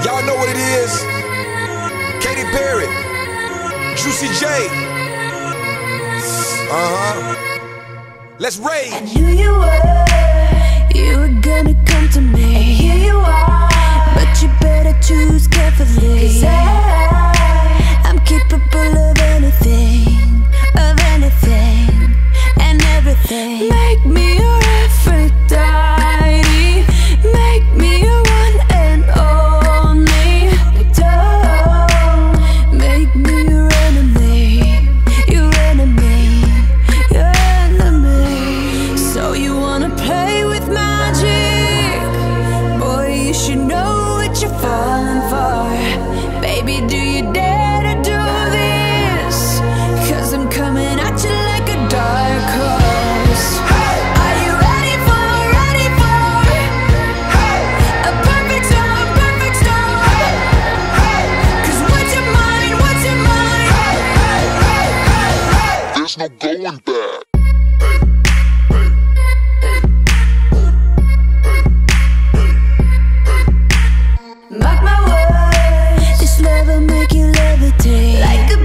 Y'all know what it is. Katy Perry, 𝗲𝗄𝗁. Let's rage. I knew you were gonna come to me, and here you are. But you better choose carefully, 'cause I'm capable of anything, and everything. Make me your Aphrodite, make me your one and only. But don't make me your enemy, your enemy, your enemy. So you wanna play with magic? Boy, you should know what you're falling for. Baby, do you dare to do this? 'Cause I'm coming at you like a dark horse. Are you ready for a perfect storm, perfect storm? 'Cause what's your mind, there's no going back. Mark my words, this love will make you levitate like a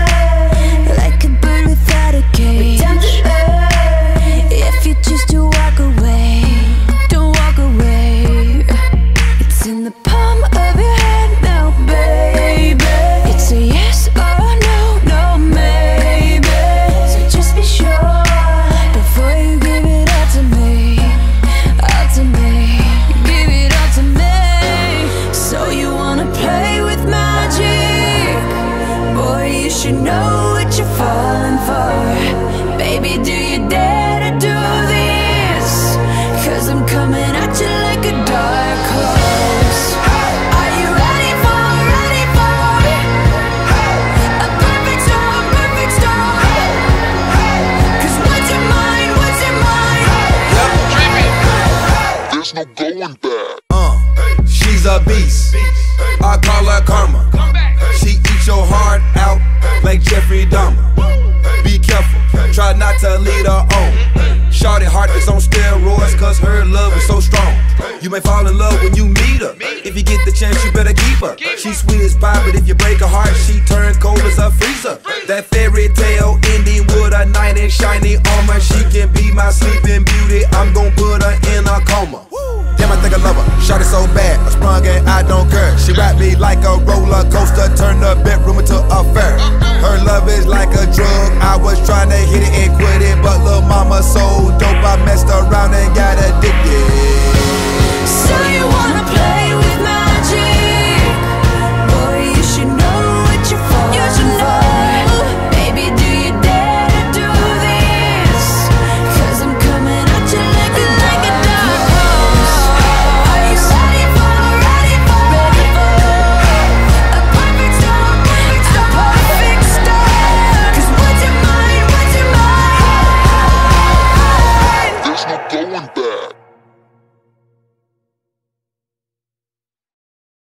bird without a cage. Down to earth, if you choose to walk away, don't walk away. It's in the palm of your hand now, baby. It's a yes or no, no maybe. So just be sure before you give it all to me, all to me. Give it all to me. So you wanna play with magic? Boy, you should know what you're falling for. Baby, do you dare to do this? 'Cause I'm coming at you like a dark horse. Are you ready for a perfect storm, perfect storm? 'Cause what's your mind, there's no going back. She's a beast, I call her karma. She eats your heart out like 𝗲𝗍𝗿𝗆. Be careful, try not to lead her on. Shawty heart is on steroids, 'cause her love is so strong. You may fall in love when you meet her. If you get the chance, you better keep her. She's sweet as pie, but if you break her heart, she turns cold as a freezer. That fairy tale ending with a knight in shiny armor. She can be my sleeping beauty, I'm gon' put her in a coma. Damn, I think I love her, shawty so bad, I sprung and I don't care. She wrapped me like a roller coaster, turned the bedroom into a fair. Her love is like a drug, I was trying to hit it and quit it, but lil' mama so don't